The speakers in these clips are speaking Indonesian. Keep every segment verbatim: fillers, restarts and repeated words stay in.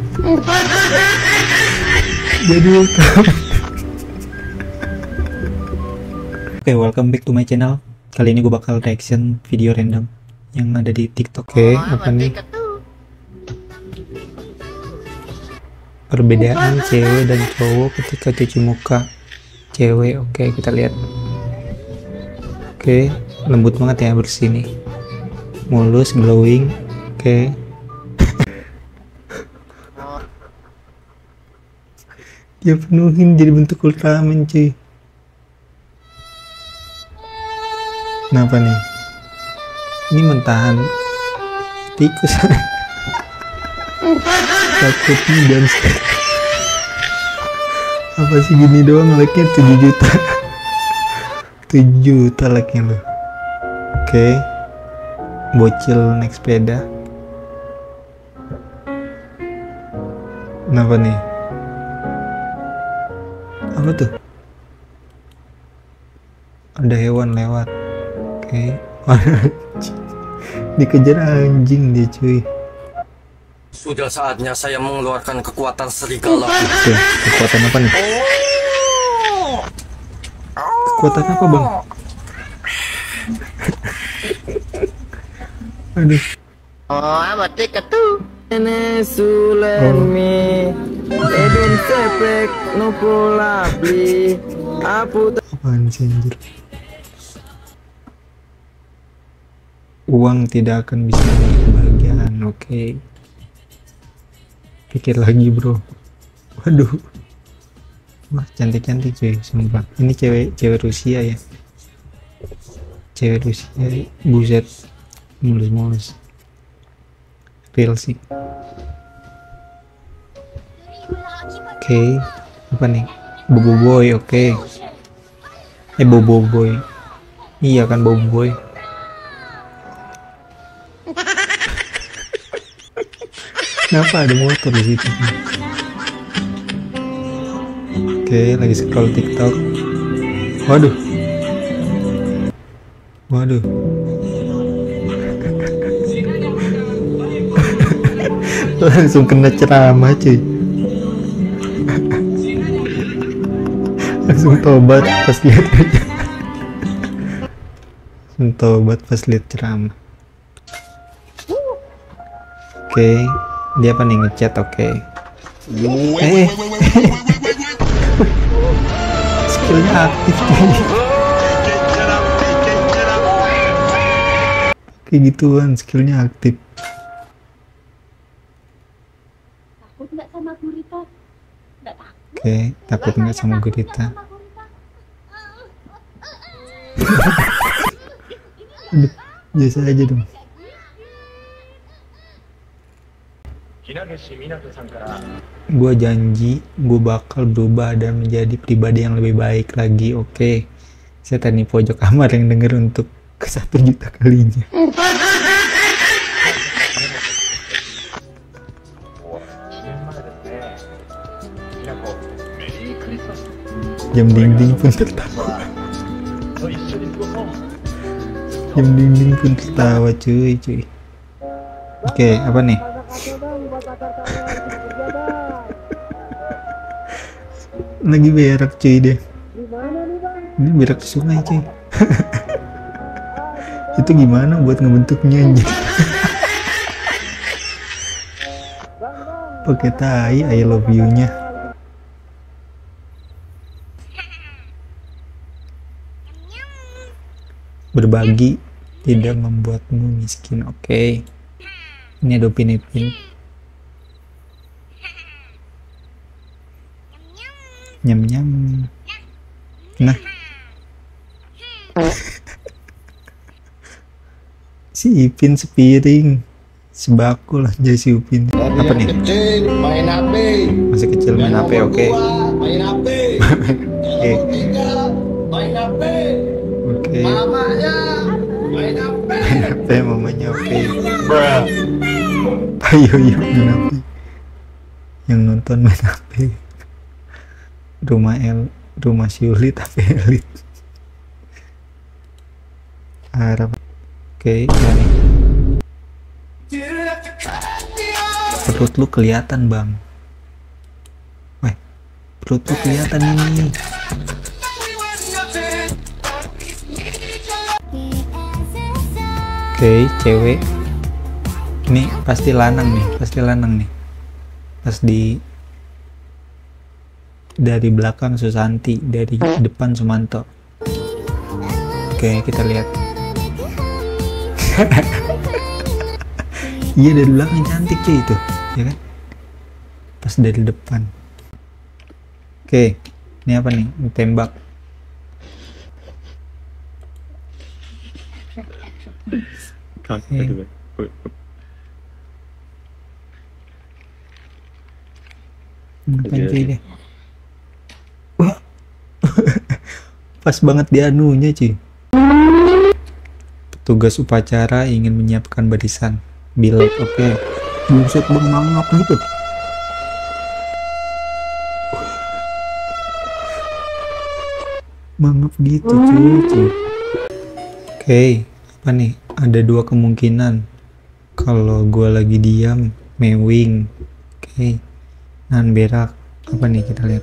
Jadi Oke, welcome back to my channel. Kali ini gue bakal reaction video random yang ada di TikTok. Oke, apa nih? Perbedaan cewek dan cowok ketika cuci muka cewek. Oke, kita lihat. Oke, lembut banget ya, bersih nih, mulus, glowing. Oke. Dia penuhin jadi bentuk Ultraman cuy. Kenapa nih? Ini mentahan tikus. Takutnya dan apa sih gini doang like-nya tujuh juta. tujuh juta like-nya loh. Oke. Bocil naik sepeda. Kenapa nih? Apa tuh? Ada hewan lewat. Oke. Dikejar anjing dia cuy. Sudah saatnya saya mengeluarkan kekuatan serigala. Oke, kekuatan apa nih? Kekuatan apa bang? Aduh. Oh, amat dekat tuh. Nenek Sulemi, Edun sepek nopolabli, apu. Apaan sih anjir? Uang tidak akan bisa memberi kebahagiaan. Oke. Pikir lagi bro. Waduh. Wah cantik-cantik cuy, sumpah. Ini cewek cewek Rusia ya. Cewek Rusia, buset, mulus-mulus. Real sih. Oke, okay. Apa nih? Bobo boy, oke. Okay. Eh bobo boy. Iya kan bobo boy. Kenapa ada motor di situ? Oke, okay, lagi scroll TikTok. Waduh. Waduh. Langsung kena ceramah cuy. Langsung tobat pas lihat aja. Langsung tobat pas lihat ceramah. Oke, okay. Dia apa nih, ngechat? Oke. Okay. Eh, skillnya aktif cuy. Kayak gituan, skillnya aktif. Takut nggak sama gurita? Nggak takut. Oke, okay, takut nggak sama gurita? Aduh, biasa aja dong. Gue janji gue bakal berubah dan menjadi pribadi yang lebih baik lagi. Oke, okay. Saya tadi pojok kamar yang denger untuk ke satu juta kalinya. Jam dinding pun tertawa. Jam dinding pun tertawa cuy cuy. Oke, okay, apa nih? Lagi berak cuy deh. Ini berak di sungai cuy. Itu gimana buat ngebentuknya aja? Pakai tai I love you nya. Berbagi tidak membuatmu miskin. Oke, okay. Ini ada Upin Ipin. Nyam nyam. Nah. Si Ipin sepiring, sebakul aja si Upin. Apa nih? Kecil, main H P. Masih kecil main H P, oke. Okay. Main H P. Oke. Main H P. Oke. Mamanya main H P. Main H P mamanya, oke. Okay. Ayo yuk main H P. Yang nonton main H P. Rumah El, rumah Syulit tapi elit. Harap. Oke, okay, perut lu kelihatan bang. Weh, perut lu kelihatan ini. Oke, cewek. Ini pasti lanang nih, pasti lanang nih. Pas di dari belakang Susanti, dari depan Sumanto. Oke, kita lihat. Iya, dari belakang cantik cuy itu, ya kan? Pas dari depan. Oke, ini apa nih? Tembak. Oke. Ngapain cuy deh? Wah, pas banget di anunya cuy. Petugas upacara ingin menyiapkan barisan. Bilek, oke. Okay. Buset bang, mangap gitu. Mangap gitu cuy, cuy. Oke, okay. Apa nih? Ada dua kemungkinan. Kalau gua lagi diam, mewing. Oke. Okay. Nan berak. Apa nih, kita lihat.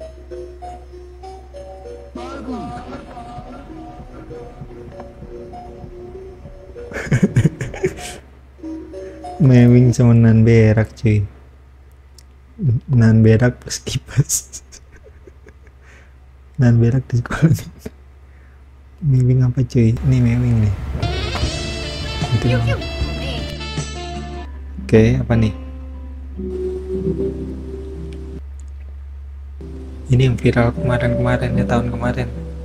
Mewing sama nan berak cuy. Nan berak plus kipas. Nan berak di sekolah nih. Mewing apa cuy? Ini mewing nih. Itu. Oke, apa nih? Ini yang viral kemarin-kemarin ya, tahun kemarin.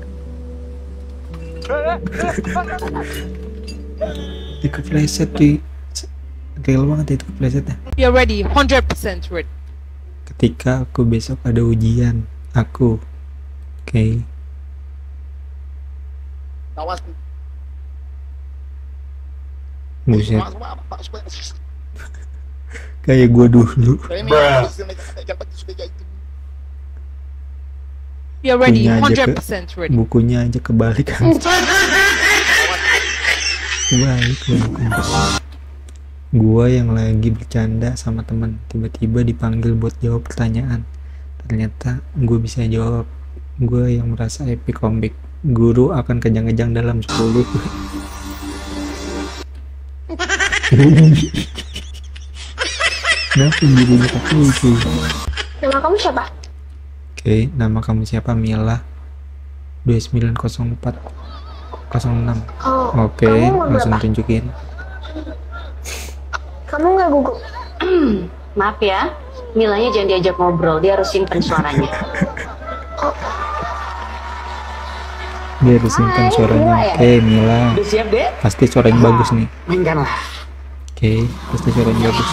Di kepleset cuy. Real banget itu keplesetnya. You're ready, one hundred percent ready. Ketika aku besok ada ujian, aku. Oke. Okay. Awas. Buset. Kayak gua dulu. You're ready, Bukunya aja one hundred ke- percent ready. Bukunya aja kebalik kan. Kebalik bukunya. Gua yang lagi bercanda sama teman, tiba-tiba dipanggil buat jawab pertanyaan. Ternyata gue bisa jawab. Gue yang merasa epic comeback. Guru akan kejang-kejang dalam sepuluh. Kenapa gurunya pakai itu? Nama kamu siapa? Oke, nama kamu siapa? Mila dua sembilan nol empat nol enam. Oh, Oke, kamu umur langsung berapa? tunjukin. Kamu nggak gugup? Maaf ya, Milanya jangan diajak ngobrol, dia harus simpen suaranya. Dia harus simpan Hai, suaranya. Mila ya? Oke, Mila. Udah siap deh? Pasti suaranya bagus nih. Mainkan lah. Oke, pasti suaranya bagus.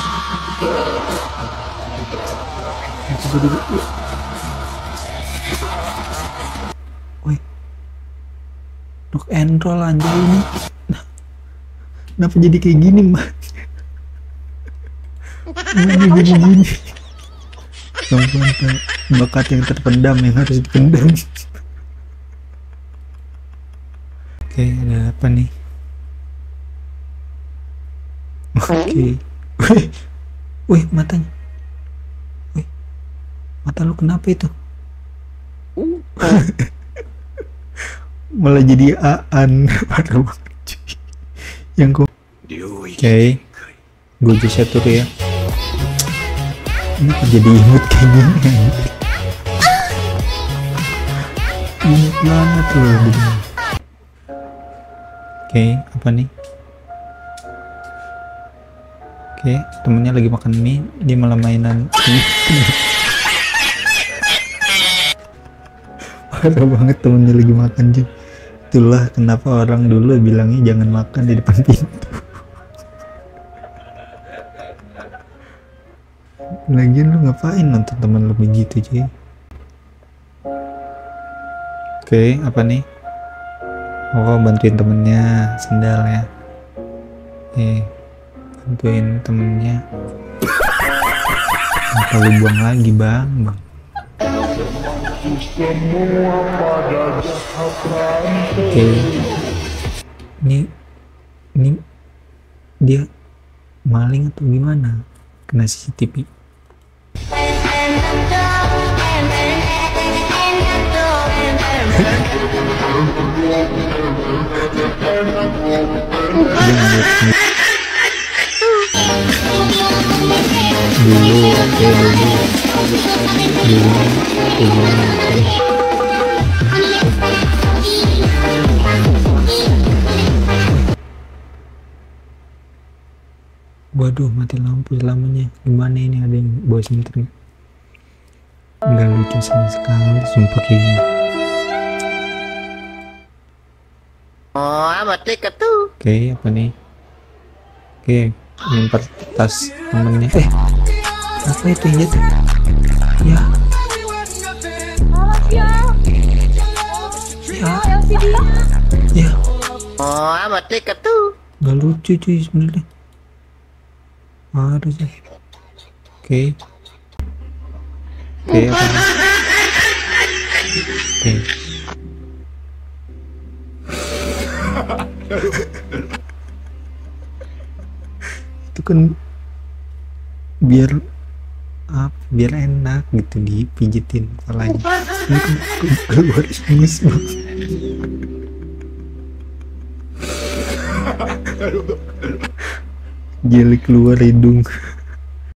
Aku dulu. Woi. Rock and roll anjir ini. Nah, kenapa jadi kayak gini, Mbak? Ini gini-gini. Sampai bakat yang terpendam yang harus dipendam. Oke, ada apa nih? Oke. Wih, wih matanya. Wih, mata lu kenapa itu? Malah jadi aan. Parah banget cuy. Yang kok. Oke, gue bisa tuh ya. Ini kok jadi imut kayak gini? Imut banget loh. Oke, apa nih? Oke, temennya lagi makan mie, dia malah mainan. Parah banget, temennya lagi makan juga. Itulah kenapa orang dulu bilangnya jangan makan di depan pintu. Lagian lu ngapain nonton temen lu begitu cuy? Oke, apa nih? Oh, bantuin temennya sendal ya. Eh, bantuin temennya. Kenapa lu buang lagi bang? Bang. Oke. Ini, ini dia maling atau gimana? kena C C T V. Dulu oke dulu dulu dulu oke. Waduh, mati lampu lamanya. Gimana ini, ada yang bawa sebentar nggak? Nggak lucu sama sekali, sumpah kayak gini. Oh, amat dekat tuh. Oke, apa nih? Oke, nyimpan tas temennya. Eh, apa itu yang jatuh? Ya. Ya. Ya. Oh, amat dekat tuh. Nggak lucu cuy sebenarnya. Harus ya. Oke. Oke, apa nih? Oke. Itu kan biar apa, biar enak gitu dipijitin kepalanya. Ini kan keluar ingus banget. Jeli keluar hidung.